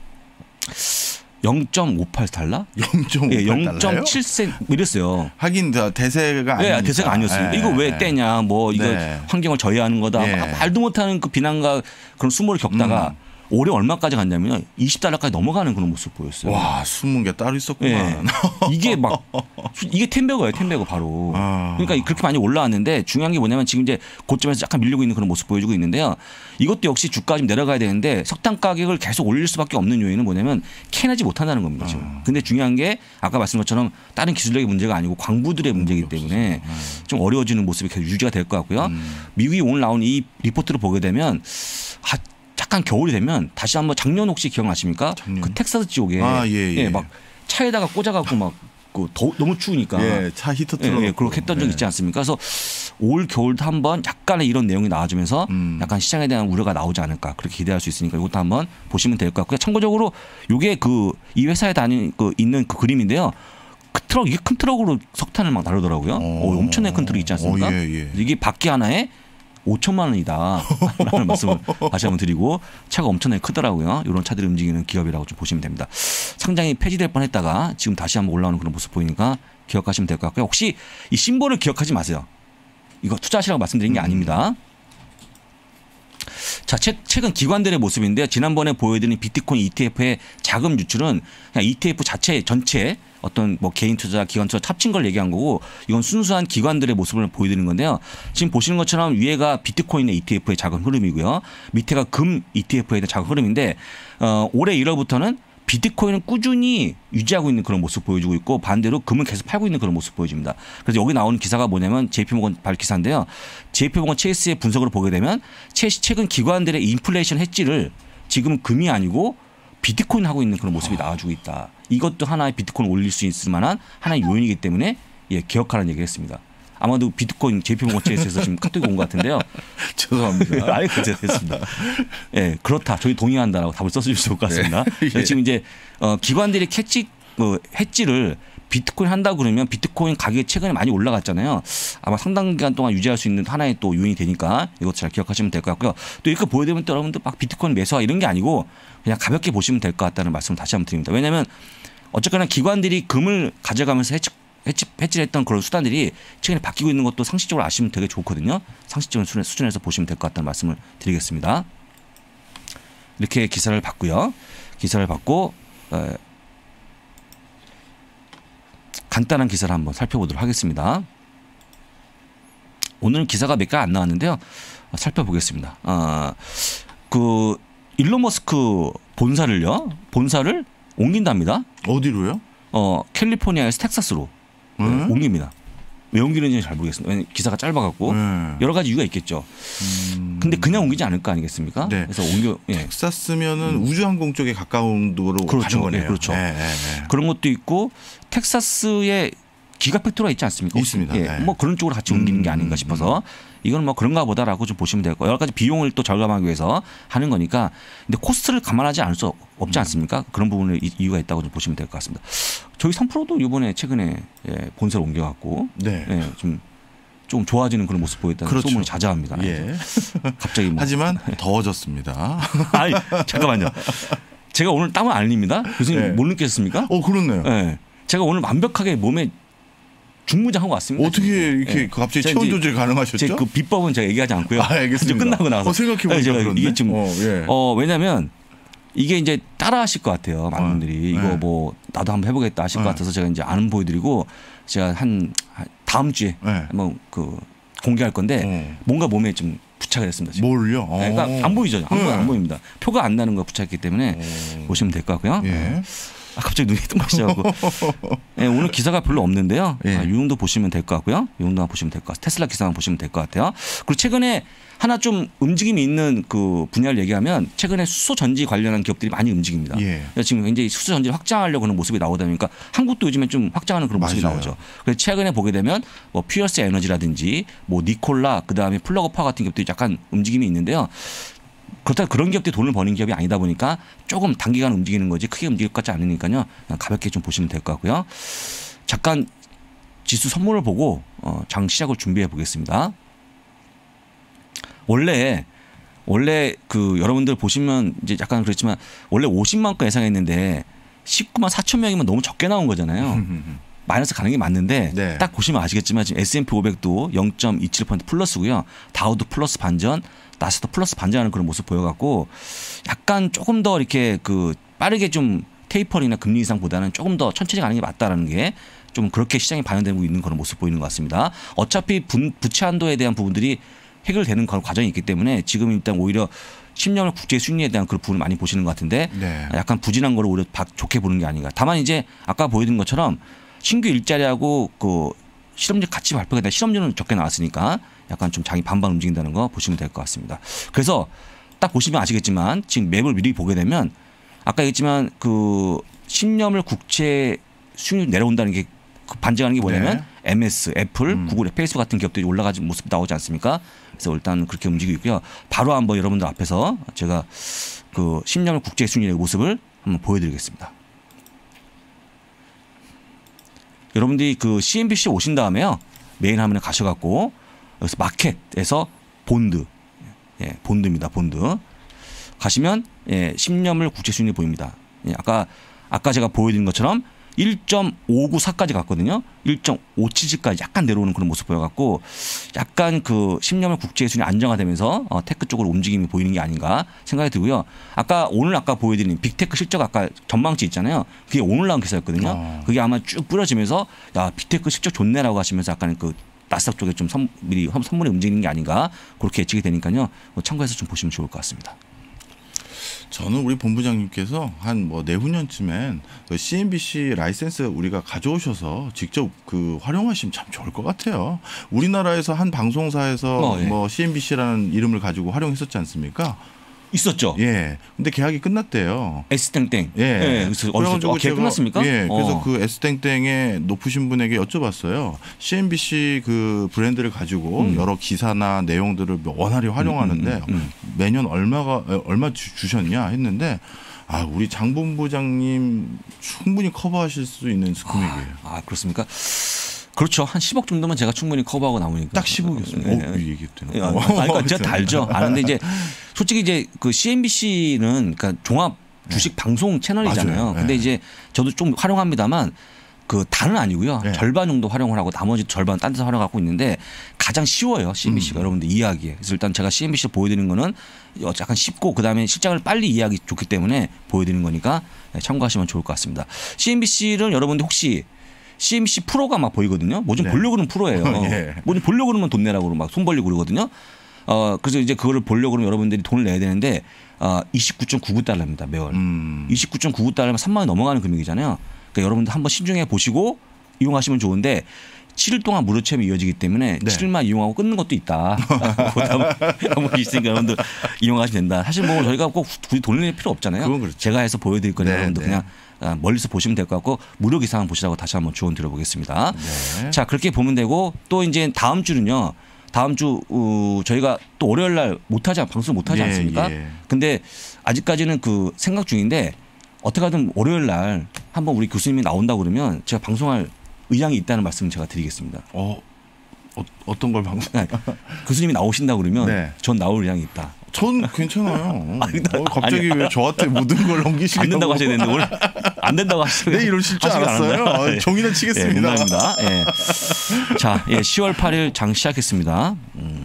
영 점 오팔 달러? 영 점 오팔 달러요? 예, 영 점 칠 센트 이랬어요. 하긴 대세가 아니니까. 네, 대세가 아니었어요. 네. 이거 왜 떼냐 뭐 이거 네. 환경을 저해하는 거다. 네. 말도 못하는 그 비난과 그런 수모를 겪다가 음. 올해 얼마까지 갔냐면 이십 달러까지 넘어가는 그런 모습 보였어요. 와, 숨은 게 따로 있었구만. 네. 이게 막 이게 텐베거예요, 텐베거 바로. 아. 그러니까 그렇게 많이 올라왔는데 중요한 게 뭐냐면 지금 이제 고점에서 약간 밀리고 있는 그런 모습 보여주고 있는데요. 이것도 역시 주가 좀 내려가야 되는데 석탄 가격을 계속 올릴 수밖에 없는 요인은 뭐냐면 캐내지 못한다는 겁니다. 지금. 아. 근데 중요한 게 아까 말씀한 것처럼 다른 기술력의 문제가 아니고 광부들의 문제이기 때문에 아. 좀 어려워지는 모습이 계속 유지가 될 것 같고요. 음. 미국이 오늘 나온 이 리포트를 보게 되면 아, 약간 겨울이 되면 다시 한번 작년 혹시 기억나십니까? 작년. 그 텍사스 지역에 아, 예, 예. 예, 막 차에다가 꽂아갖고 막 그 너무 추우니까 예, 차 히터 틀어 예, 예, 그렇게 했던 적 예. 있지 않습니까? 그래서 올 겨울도 한번 약간의 이런 내용이 나와주면서 음. 약간 시장에 대한 우려가 나오지 않을까 그렇게 기대할 수 있으니까 이것도 한번 보시면 될 것 같고요. 참고적으로 이게 그 이 회사에 다니 그 있는 그 그림인데요. 그 트럭 이게 큰 트럭으로 석탄을 막 다루더라고요. 오, 엄청나게 큰 트럭 있지 않습니까? 오, 예, 예. 이게 바퀴 하나에 오천만 원이다 라는 말씀을 다시 한번 드리고 차가 엄청나게 크더라고요. 이런 차들이 움직이는 기업이라고 좀 보시면 됩니다. 상장이 폐지될 뻔했다가 지금 다시 한번 올라오는 그런 모습 보이니까 기억하시면 될 것 같고요. 혹시 이 심볼을 기억하지 마세요. 이거 투자하시라고 말씀드린 게 음. 아닙니다. 자, 최근 기관들의 모습인데요. 지난번에 보여드린 비트코인 이티에프의 자금 유출은 그냥 이티에프 자체 전체 어떤 뭐 개인 투자, 기관 투자 합친 걸 얘기한 거고 이건 순수한 기관들의 모습을 보여드리는 건데요. 지금 보시는 것처럼 위에가 비트코인의 이티에프의 자금 흐름이고요. 밑에가 금 이티에프에 대한 자금 흐름인데 어, 올해 일월부터는 비트코인은 꾸준히 유지하고 있는 그런 모습 보여주고 있고 반대로 금은 계속 팔고 있는 그런 모습 보여집니다. 그래서 여기 나오는 기사가 뭐냐면 제이피모건 발 기사인데요. 제이피모건 체이스의 분석으로 보게 되면 최근 기관들의 인플레이션 해지를 지금 금이 아니고 비트코인 하고 있는 그런 모습이 나와주고 있다. 이것도 하나의 비트코인 올릴 수 있을 만한 하나의 요인이기 때문에 예, 기억하라는 얘기를 했습니다. 아마도 비트코인 제이피모건 체이스에서 지금 카톡이 온 것 같은데요. 죄송합니다. 아예 괜찮습니다. 예, 그렇다. 저희 동의한다라고 답을 써주실 수 있을 것 같습니다. 예. 지금 이제 어, 기관들이 캐치 그 해지를 비트코인 한다고 그러면 비트코인 가격이 최근에 많이 올라갔잖아요. 아마 상당 기간 동안 유지할 수 있는 하나의 또 요인이 되니까 이것도 잘 기억하시면 될 것 같고요. 또 이렇게 보여드리면 또 여러분들 막 비트코인 매수하 이런 게 아니고 그냥 가볍게 보시면 될 것 같다는 말씀을 다시 한번 드립니다. 왜냐하면 어쨌거나 기관들이 금을 가져가면서 해치, 해치, 해치를 했던 그런 수단들이 최근에 바뀌고 있는 것도 상식적으로 아시면 되게 좋거든요. 상식적인 수준에서 보시면 될 것 같다는 말씀을 드리겠습니다. 이렇게 기사를 봤고요. 기사를 봤고 에, 간단한 기사를 한번 살펴보도록 하겠습니다. 오늘 기사가 몇 개 안 나왔는데요. 살펴보겠습니다. 어, 그 일론 머스크 본사를요. 본사를 옮긴답니다. 어디로요? 어 캘리포니아에서 텍사스로 네? 네, 옮깁니다. 왜 옮기는지 잘 모르겠습니다. 왜냐하면 기사가 짧아갖고 네. 여러 가지 이유가 있겠죠. 음... 근데 그냥 옮기지 않을 거 아니겠습니까? 네. 그래서 옮겨. 예. 텍사스면은 음. 우주항공 쪽에 가까운 도로 그렇죠. 가는 거네요. 네, 그렇죠. 네, 네, 네. 그런 것도 있고 텍사스에 기가 팩토리가 있지 않습니까? 있습니다. 예. 네. 뭐 그런 쪽으로 같이 옮기는 음, 게 아닌가 싶어서 음. 이건 뭐 그런가 보다라고 좀 보시면 될 거예요. 여러 가지 비용을 또 절감하기 위해서 하는 거니까. 근데 코스트를 감안하지 않을 수 없지 않습니까? 그런 부분에 이유가 있다고 좀 보시면 될 것 같습니다. 저희 삼프로도 이번에 최근에 예, 본사를 옮겨갖고 네. 예, 좀 좀 좋아지는 그런 모습 보였다는 그렇죠. 소문이 자자합니다. 예. 갑자기 뭐. 하지만 더워졌습니다. 아니 잠깐만요. 제가 오늘 땀을 안 흘립니다. 교수님 네. 못 느꼈습니까? 어 그렇네요. 네. 제가 오늘 완벽하게 몸에 중무장하고 왔습니다. 어떻게 이렇게 네. 갑자기 체온 조절 가능하셨죠? 제 그 비법은 제가 얘기하지 않고요. 아, 알겠습니다. 끝나고 나서. 어, 생각해보니까 네, 이게 좀 어, 예. 어, 왜냐하면 이게 이제 따라하실 것 같아요. 많은 어, 분들이 이거 네. 뭐 나도 한번 해보겠다 하실 네. 것 같아서 제가 이제 안 보여드리고 제가 한 다음 주에 네. 한번 그 공개할 건데 어. 뭔가 몸에 좀 부착을 했습니다. 지금. 뭘요? 네, 그러니까 안 보이죠. 안, 네. 안 보입니다. 표가 안 나는 거 부착했기 때문에 오. 보시면 될 것 같고요. 예. 아, 갑자기 눈이 뜬금시져갖고 네, 오늘 기사가 별로 없는데요. 예. 아, 이 정도 보시면 될 것 같고요. 이 정도만 보시면 될 것 같아요. 테슬라 기사만 보시면 될 것 같아요. 그리고 최근에 하나 좀 움직임이 있는 그 분야를 얘기하면 최근에 수소 전지 관련한 기업들이 많이 움직입니다. 예. 지금 굉장히 수소 전지를 확장하려고 하는 모습이 나오다 보니까 한국도 요즘에 좀 확장하는 그런 모습이 맞아요. 나오죠. 그래서 최근에 보게 되면 뭐 퓨어스 에너지라든지 뭐 니콜라 그다음에 플러그파 같은 기업들이 약간 움직임이 있는데요. 그렇다고 그런 기업들이 돈을 버는 기업이 아니다 보니까 조금 단기간 움직이는 거지 크게 움직일 것 같지 않으니까요. 그냥 가볍게 좀 보시면 될 것 같고요. 잠깐 지수 선물을 보고 어, 장 시작을 준비해 보겠습니다. 원래 원래 그 여러분들 보시면 이제 약간 그렇지만 원래 오십만 건 예상했는데 십구만 사천 명이면 너무 적게 나온 거잖아요. 마이너스 가는 게 맞는데 네. 딱 보시면 아시겠지만 지금 에스 앤 피 오백도 영 점 이칠 퍼센트 플러스고요. 다우도 플러스 반전, 나스도 플러스 반전하는 그런 모습 보여갖고 약간 조금 더 이렇게 그 빠르게 좀 테이퍼링이나 금리 인상보다는 조금 더 천천히 가는 게 맞다라는 게 좀 그렇게 시장이 반영되고 있는 그런 모습 보이는 것 같습니다. 어차피 분, 부채 한도에 대한 부분들이 해결되는 과정이 있기 때문에 지금 일단 오히려 십 년을 국제 수익률에 대한 그런 부분을 많이 보시는 것 같은데 네. 약간 부진한 거를 오히려 좋게 보는 게 아닌가. 다만 이제 아까 보여드린 것처럼 신규 일자리하고 그 실업률 같이 발표가 된 실업률은 적게 나왔으니까 약간 좀 장이 반반 움직인다는 거 보시면 될 것 같습니다. 그래서 딱 보시면 아시겠지만 지금 맵을 미리 보게 되면 아까 얘기했지만 그 십 년물 국채 수익률 내려온다는 게 반증하는 게 뭐냐면 네. 엠 에스, 애플, 음. 구글, 페이스북 같은 기업들이 올라가는 모습이 나오지 않습니까? 그래서 일단 그렇게 움직이고 있고요. 바로 한번 여러분들 앞에서 제가 그 십 년물 국채 수익률의 모습을 한번 보여드리겠습니다. 여러분들이 그 씨 엔 비 씨 오신 다음에요. 메인 화면에 가셔갖고 여기서 마켓에서 본드, 예, 본드입니다. 본드 가시면 예, 십 년물 국채 수익률이 보입니다. 예, 아까 아까 제가 보여드린 것처럼 일 점 오구사까지 갔거든요. 일 점 오칠칠까지 약간 내려오는 그런 모습 보여갖고 약간 그 십 년물 국채 수준이 안정화되면서 어, 테크 쪽으로 움직임이 보이는 게 아닌가 생각이 들고요. 아까 오늘 아까 보여드린 빅테크 실적 아까 전망치 있잖아요. 그게 오늘 나온 기사였거든요. 어. 그게 아마 쭉 뿌려지면서 야 빅테크 실적 좋네라고 하시면서 약간 그 나스닥 쪽에 좀 선, 미리 선물이 움직이는 게 아닌가 그렇게 예측이 되니까요. 뭐 참고해서 좀 보시면 좋을 것 같습니다. 저는 우리 본부장님께서 한 뭐 내후년쯤엔 그 씨 엔 비 씨 라이센스 우리가 가져오셔서 직접 그 활용하시면 참 좋을 것 같아요. 우리나라에서 한 방송사에서 어, 예. 뭐 씨 엔 비 씨라는 이름을 가지고 활용했었지 않습니까? 있었죠. 예. 근데 계약이 끝났대요. S땡땡. 예. 예. 그래서 어디서 계약 끝났습니까? 예. 그래서 어. 그 S땡땡의 높으신 분에게 여쭤봤어요. 씨 엔 비 씨 그 브랜드를 가지고 음. 여러 기사나 내용들을 원활히 활용하는데 음, 음, 음, 음. 매년 얼마가 얼마 주, 주셨냐 했는데 아, 우리 장 본부장님 충분히 커버하실 수 있는 금액이에요. 아, 아, 그렇습니까? 그렇죠. 한 십억 정도면 제가 충분히 커버하고 나오니까. 딱 십억이었어요. 네. 어, 얘기했더니. 아, 그러니까 제가 다 알죠. 아는데 이제 솔직히 이제 그 씨 엔 비 씨는 그러니까 종합 주식 네. 방송 채널이잖아요. 맞아요. 근데 네. 이제 저도 좀 활용합니다만 그 다는 아니고요. 네. 절반 정도 활용을 하고 나머지 절반 딴 데서 활용하고 있는데 가장 쉬워요. 씨 엔 비 씨가 음. 여러분들 이해하기에. 그래서 일단 제가 씨 엔 비 씨를 보여드리는 거는 약간 쉽고 그다음에 실장을 빨리 이해하기 좋기 때문에 보여드리는 거니까 참고하시면 좋을 것 같습니다. 씨 엔 비 씨를 여러분들 혹시 씨 엔 비 씨 프로가 막 보이거든요. 뭐 좀 네. 보려고 그러면 프로예요. 예. 뭐 좀 보려고 그러면 돈 내라고 막 손 벌리고 그러거든요. 어 그래서 이제 그거를 보려고 그러면 여러분들이 돈을 내야 되는데 어 이십구 점 구구 달러입니다 매월. 음. 이십구 점 구구 달러면 삼만 원 넘어가는 금액이잖아요. 그러니까 여러분들 한번 신중해 보시고 이용하시면 좋은데 칠 일 동안 무료 체험이 이어지기 때문에 네. 칠 일만 이용하고 끊는 것도 있다. 한번 있으니까 여러분들 이용하시면 된다. 사실 뭐 저희가 꼭 굳이 돈을 낼 필요 없잖아요. 그렇죠. 제가 해서 보여드릴 거니까 네, 여러분들 네. 그냥 멀리서 보시면 될 것 같고 무료 기상 보시라고 다시 한번 조언 드려보겠습니다. 네. 자 그렇게 보면 되고 또 이제 다음 주는요. 다음 주 어, 저희가 또 월요일 날 못하지 방송 못하지 예, 않습니까? 예. 근데 아직까지는 그 생각 중인데 어떻게 하든 월요일 날 한번 우리 교수님이 나온다고 그러면 제가 방송할 의향이 있다는 말씀을 제가 드리겠습니다. 어, 어 어떤 걸 방송? 네. 교수님이 나오신다고 그러면 네. 전 나올 의향이 있다. 전 괜찮아요. 아니, 어, 갑자기 아니, 왜 저한테 모든 걸 넘기시려고? 안 된다고 하셔야 되는데 오늘 안 된다고 하시면 네 이러실 줄 알았어요. 아, 종이는 치겠습니다. 네, 농담입니다. 예. 자, 예, 시월 팔일 장 시작했습니다. 음.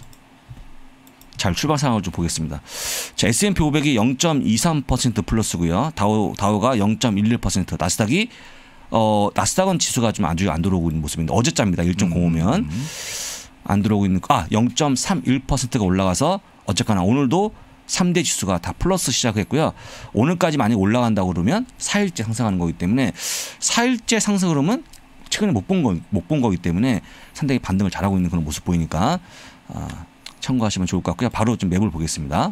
잘 출발 상황을 좀 보겠습니다. 자, 에스 앤 피 오백이 영 점 이삼 퍼센트 플러스고요. 다우 다우가 영 점 일일 퍼센트, 나스닥이 어 나스닥은 지수가 좀 아주 안 들어오고 있는 모습인데 어제자입니다. 일 점 공오면 음. 안 들어오고 있는 아 영 점 삼일 퍼센트가 올라가서 어쨌거나 오늘도 삼 대 지수가 다 플러스 시작했고요. 오늘까지 많이 올라간다고 그러면 사 일째 상승하는 거기 때문에 사 일째 상승 흐름은 최근에 못 본 거, 못 본 거기 때문에 상당히 반등을 잘하고 있는 그런 모습 보이니까 아, 참고하시면 좋을 것 같고요. 바로 좀 맵을 보겠습니다.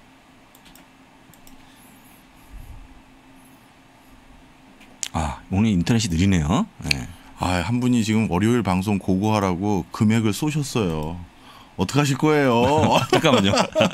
아, 오늘 인터넷이 느리네요. 네. 아, 한 분이 지금 월요일 방송 고고하라고 금액을 쏘셨어요. 어떻게 하실 거예요? 잠깐만요.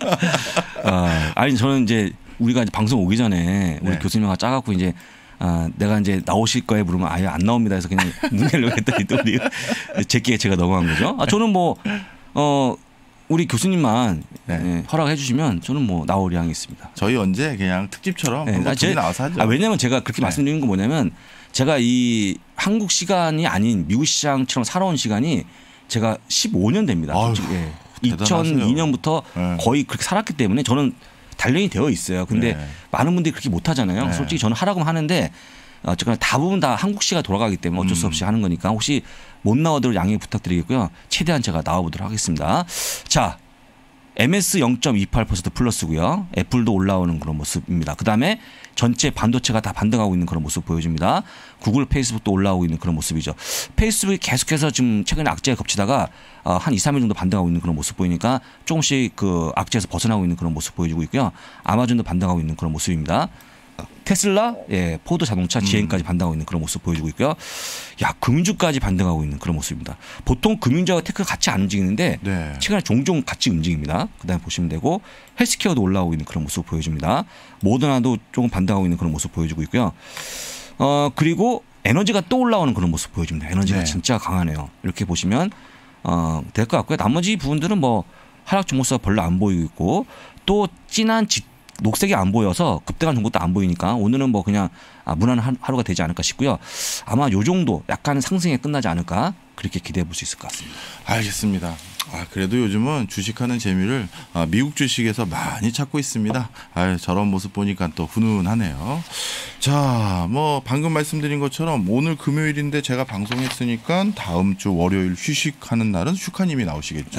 아, 아니 저는 이제 우리가 이제 방송 오기 전에 우리 네. 교수님과 짜갖고 이제 아, 내가 이제 나오실 거에 물으면 아예 안 나옵니다 해서 그냥 뭉개려고 했더니 또 우리 제끼에 제가 넘어간 거죠. 아, 저는 뭐 어. 우리 교수님만 네. 네, 허락해 주시면 저는 뭐 나올 의향이 있습니다. 저희 언제 그냥 특집처럼 네. 아, 제, 나와서 하죠. 아, 왜냐하면 제가 그렇게 네. 말씀드리는 건 뭐냐면 제가 이 한국 시간이 아닌 미국 시장처럼 살아온 시간이 제가 십오 년 됩니다. 아유, 예. 이천이 년부터 네. 거의 그렇게 살았기 때문에 저는 단련이 되어 있어요. 근데 네. 많은 분들이 그렇게 못 하잖아요. 네. 솔직히 저는 하라고 하는데 어쨌거나 대부분 다 한국 시가 돌아가기 때문에 어쩔 수 없이 음. 하는 거니까 혹시 못 나오도록 양해 부탁드리겠고요. 최대한 제가 나와보도록 하겠습니다. 자, 엠에스 영 점 이팔 퍼센트 플러스고요. 애플도 올라오는 그런 모습입니다. 그다음에 전체 반도체가 다 반등하고 있는 그런 모습 보여줍니다. 구글, 페이스북도 올라오고 있는 그런 모습이죠. 페이스북이 계속해서 지금 최근에 악재가 겹치다가 한 이, 삼 일 정도 반등하고 있는 그런 모습 보이니까 조금씩 그 악재에서 벗어나고 있는 그런 모습 보여주고 있고요. 아마존도 반등하고 있는 그런 모습입니다. 테슬라, 예, 포드 자동차, 지엠까지 음. 반등하고 있는 그런 모습 보여주고 있고요. 야, 금융주까지 반등하고 있는 그런 모습입니다. 보통 금융주와 테크가 같이 안 움직이는데 네. 최근에 종종 같이 움직입니다. 그다음에 보시면 되고 헬스케어도 올라오고 있는 그런 모습 보여줍니다. 모더나도 조금 반등하고 있는 그런 모습 보여주고 있고요. 어 그리고 에너지가 또 올라오는 그런 모습 보여줍니다. 에너지가 네. 진짜 강하네요. 이렇게 보시면 어, 될 것 같고요. 나머지 부분들은 뭐 하락 종목수가 별로 안 보이고 있고 또 진한 지 녹색이 안 보여서 급등한 정보도 안 보이니까 오늘은 뭐 그냥 무난한 하루가 되지 않을까 싶고요. 아마 요 정도 약간 상승에 끝나지 않을까 그렇게 기대해 볼 수 있을 것 같습니다. 알겠습니다. 아, 그래도 요즘은 주식하는 재미를 아, 미국 주식에서 많이 찾고 있습니다. 아, 저런 모습 보니까 또 훈훈하네요. 자, 뭐 방금 말씀드린 것처럼 오늘 금요일인데 제가 방송했으니까 다음 주 월요일 휴식하는 날은 슈카님이 나오시겠죠.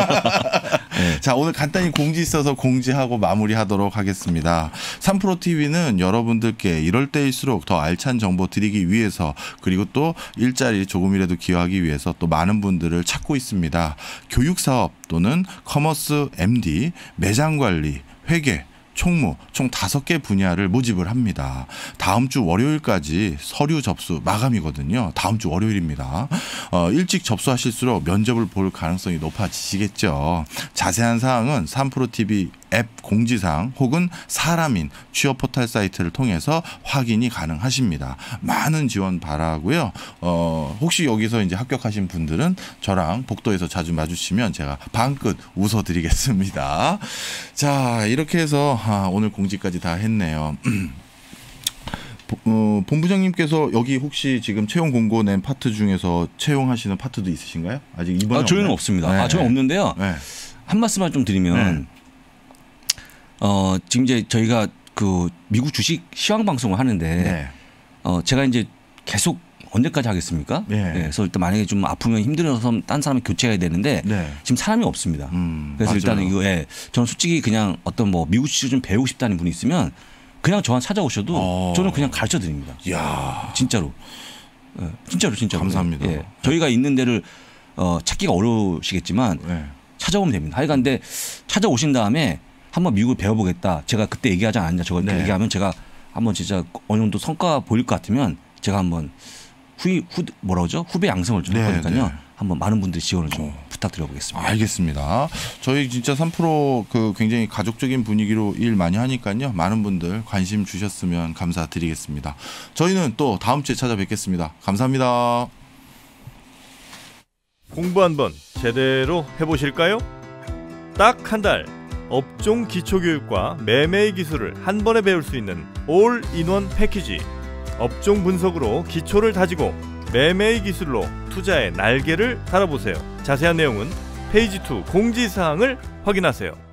네. 자, 오늘 간단히 공지 있어서 공지하고 마무리하도록 하겠습니다. 삼프로티비는 여러분들께 이럴 때일수록 더 알찬 정보 드리기 위해서 그리고 또 일자리 조금이라도 기여하기 위해서 또 많은 분들을 찾고 있습니다. 교육사업 또는 커머스 엠디, 매장관리, 회계, 총무 총 다섯 개 분야를 모집을 합니다. 다음 주 월요일까지 서류 접수 마감이거든요. 다음 주 월요일입니다. 어, 일찍 접수하실수록 면접을 볼 가능성이 높아지시겠죠. 자세한 사항은 삼프로티비 앱 공지사항 혹은 사람인 취업 포털 사이트를 통해서 확인이 가능하십니다. 많은 지원 바라고요. 어, 혹시 여기서 이제 합격하신 분들은 저랑 복도에서 자주 마주치면 제가 방긋 웃어드리겠습니다. 자, 이렇게 해서 아, 오늘 공지까지 다 했네요. 어, 본부장님께서 여기 혹시 지금 채용 공고 낸 파트 중에서 채용하시는 파트도 있으신가요? 아직 이번에 아, 저희는 없습니다. 네. 아, 저는 없는데요. 네. 한 말씀만 좀 드리면 네. 어, 지금 이제 저희가 그 미국 주식 시황 방송을 하는데 네. 어, 제가 이제 계속 언제까지 하겠습니까? 네. 네. 그래서 일단 만약에 좀 아프면 힘들어서 딴 사람이 교체해야 되는데 네. 지금 사람이 없습니다. 음, 그래서 맞아요. 일단은 이거 예, 저는 솔직히 그냥 어떤 뭐 미국 치료 좀 배우고 싶다는 분이 있으면 그냥 저한테 찾아오셔도 어. 저는 그냥 가르쳐 드립니다. 야, 진짜로. 예, 진짜로 진짜로. 감사합니다. 예, 저희가 있는 데를 어, 찾기가 어려우시겠지만 네. 찾아오면 됩니다. 하여간 근데 찾아오신 다음에 한번 미국을 배워보겠다. 제가 그때 얘기하지 않았냐. 저거 네. 얘기하면 제가 한번 진짜 어느 정도 성과 보일 것 같으면 제가 한번 후, 후 뭐라 그러죠? 후배 양성을 좀 할 네, 거니까요. 네. 한번 많은 분들이 지원을 좀 어. 부탁드려보겠습니다. 알겠습니다. 저희 진짜 삼 프로 그 굉장히 가족적인 분위기로 일 많이 하니까요. 많은 분들 관심 주셨으면 감사드리겠습니다. 저희는 또 다음 주에 찾아뵙겠습니다. 감사합니다. 공부 한번 제대로 해보실까요? 딱 한 달 업종 기초교육과 매매의 기술을 한 번에 배울 수 있는 올인원 패키지. 업종 분석으로 기초를 다지고 매매의 기술로 투자의 날개를 달아보세요. 자세한 내용은 페이지 이 공지사항을 확인하세요.